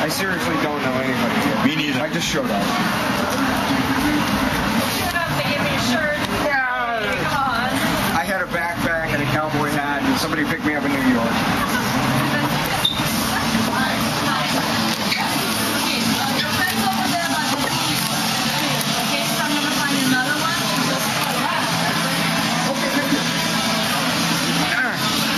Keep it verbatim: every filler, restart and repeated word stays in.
I seriously don't know anybody here. Me neither. I just showed up. Shut up, they give me a shirt.